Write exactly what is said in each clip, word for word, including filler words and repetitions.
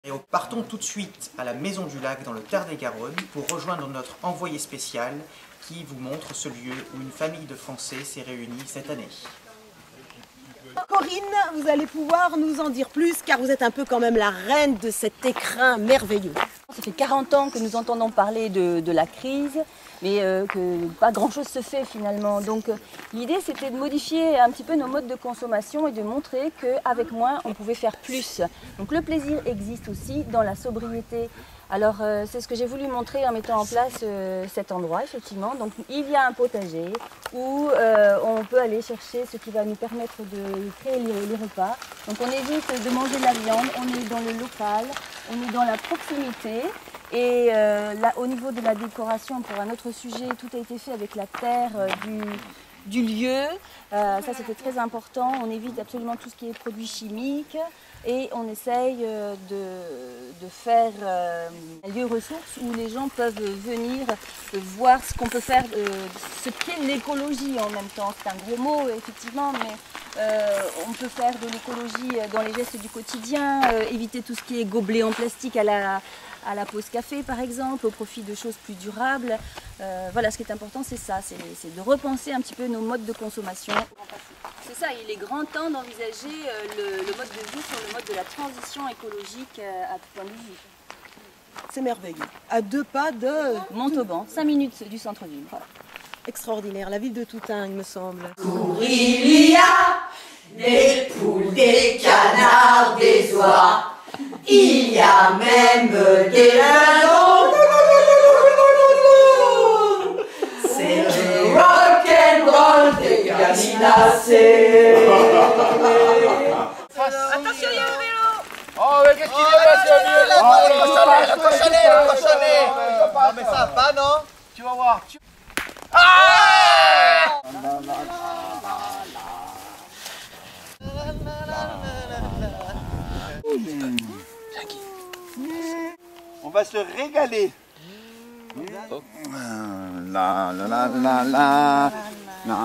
Et partons tout de suite à la Maison du Lac dans le Tarn-et-Garonne pour rejoindre notre envoyé spécial qui vous montre ce lieu où une famille de Français s'est réunie cette année. Corinne, vous allez pouvoir nous en dire plus car vous êtes un peu quand même la reine de cet écrin merveilleux. Ça fait quarante ans que nous entendons parler de, de la crise, mais euh, que pas grand-chose se fait finalement. Donc euh, l'idée c'était de modifier un petit peu nos modes de consommation et de montrer qu'avec moins on pouvait faire plus. Donc le plaisir existe aussi dans la sobriété. Alors euh, c'est ce que j'ai voulu montrer en mettant en place euh, cet endroit effectivement. Donc il y a un potager où euh, on peut aller chercher ce qui va nous permettre de créer les, les repas. Donc on évite de manger de la viande, on est dans le local, on est dans la proximité. Et euh, là, au niveau de la décoration, pour un autre sujet, tout a été fait avec la terre euh, du, du lieu. Euh, ça, c'était très important. On évite absolument tout ce qui est produits chimiques et on essaye euh, de, de faire euh, un lieu ressource où les gens peuvent venir euh, voir ce qu'on peut faire, euh, ce qu'est l'écologie en même temps. C'est un gros mot, effectivement, mais euh, on peut faire de l'écologie dans les gestes du quotidien, euh, éviter tout ce qui est gobelet en plastique à la à la pause café par exemple, au profit de choses plus durables. Euh, voilà, ce qui est important c'est ça, c'est de repenser un petit peu nos modes de consommation. C'est ça, il est grand temps d'envisager euh, le, le mode de vie sur le mode de la transition écologique euh, à tout point de vue. C'est merveilleux. À deux pas de Montauban, cinq minutes du centre-ville. Voilà. Extraordinaire, la ville de Toutain il me semble. Pour il y a des poules, des canards, des oies. Il y a même des lindons. C'est le rock'n'roll des gallinacés. Attention, il y a le vélo. Oh, mais qu'est-ce qu'il est là, Oh, le cochonnet, le cochonnet, le cochonnet. Non, mais ça va pas, non? Tu vas voir. Ah! On va se régaler. Oh. La la la la la la.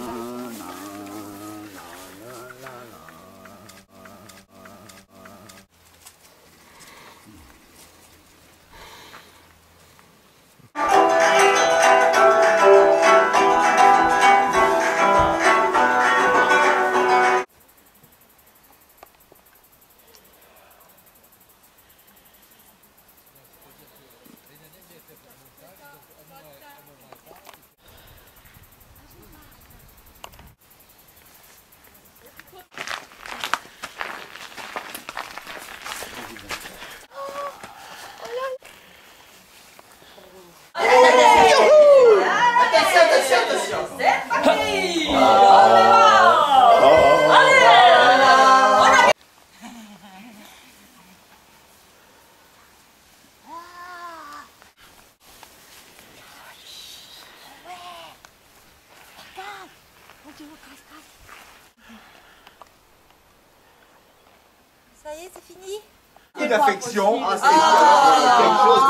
Ça y est, c'est fini? Une affection. Ah, c'est quelque chose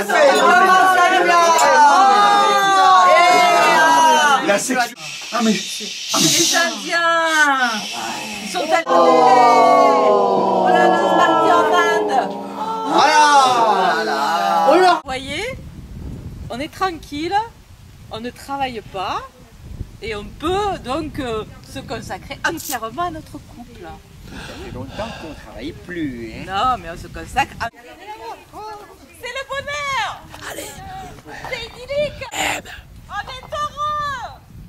de la section. Ah mais les Indiens. Ils sont tellement. Oh là là, c'est parti en Inde. voilà. Oh là. Vous voyez, on est tranquille, on ne travaille pas et on peut donc euh, se consacrer entièrement à notre couple. Ça fait longtemps qu'on ne travaille plus. Hein. Non, mais on se consacre à... C'est le bonheur. Allez. C'est idyllique. On est heureux.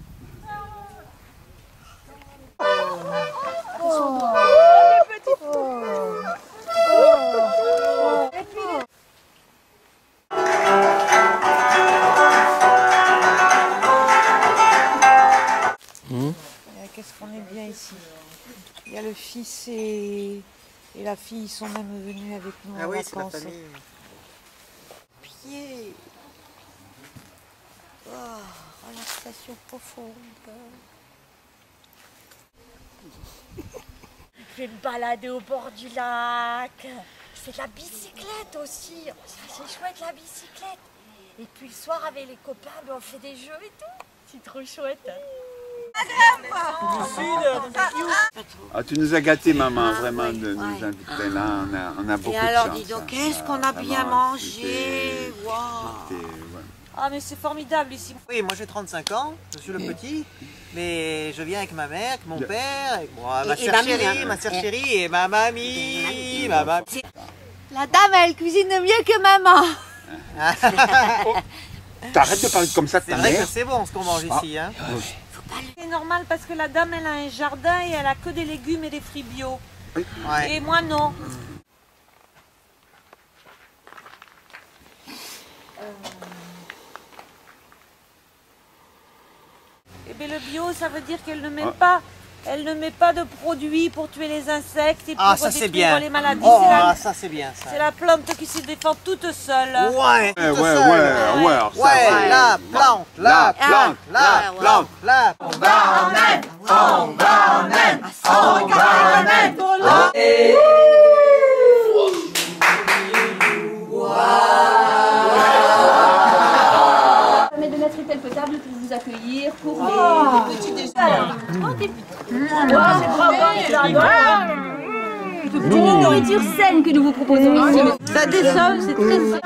Oh, les petits. Qu'est-ce qu'on est bien ici. Il y a le fils et, et la fille, ils sont même venus avec nous Ah en oui, c'est la vacances. famille. Pied. Oh, relaxation profonde. Je vais me balader au bord du lac. C'est de la bicyclette aussi. Ça, c'est chouette la bicyclette. Et puis le soir avec les copains, ben, on fait des jeux et tout. C'est trop chouette. Ah, tu nous as gâtés, maman, vraiment, de nous inviter là. On a, on a beaucoup Et de alors, chance. dis donc, hein. qu'est-ce qu'on a bien Vraiment, mangé. c'était- Waouh. c'était- ouais. Ah, mais c'est formidable ici. Oui, moi j'ai trente-cinq ans, je suis le petit, mais je viens avec ma mère, avec mon père, avec moi, ma Et- et soeur mamie, chérie, hein. ma soeur Et- chérie et ma mamie, ma mamie. La dame, elle cuisine mieux que maman. T'arrêtes de parler comme ça de C'est ta vrai mère. que c'est bon ce qu'on mange Ah. ici. Hein. C'est normal parce que la dame, elle a un jardin et elle a que des légumes et des fruits bio. Ouais. Et moi, non. Eh bien, le bio, ça veut dire qu'elle ne met Ah. pas, elle ne met pas de produits pour tuer les insectes et pour Ah, ça c'est détruire bien. les maladies. Oh, c'est, la, ah, ça c'est bien ça. c'est la plante qui se défend toute seule. Ouais, Ouais, tout ouais, ouais, seul. ouais, alors ça, Ouais, ouais. la plante, La la plante, la la plante. la On va en Inde, on va en Inde, on va en Inde. Ça permet de mettre une telle table pour vous accueillir, pour des, des petits déjeuners. Oh, des petits de nourriture saine que nous vous proposons ici. Ça dessole, c'est très sain.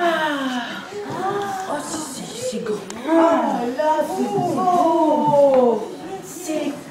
Oh là, c'est beau. C'est